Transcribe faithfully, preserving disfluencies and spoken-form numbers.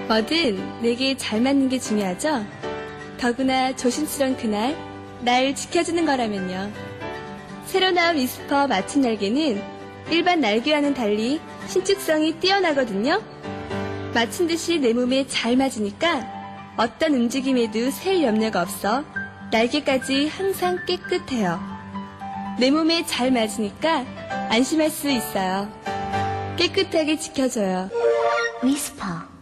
뭐든 내게 잘 맞는 게 중요하죠? 더구나 조심스러운 그날 날 지켜주는 거라면요. 새로 나온 위스퍼 맞춤 날개는 일반 날개와는 달리 신축성이 뛰어나거든요. 맞춘 듯이 내 몸에 잘 맞으니까 어떤 움직임에도 셀 염려가 없어 날개까지 항상 깨끗해요. 내 몸에 잘 맞으니까 안심할 수 있어요. 깨끗하게 지켜줘요. 위스퍼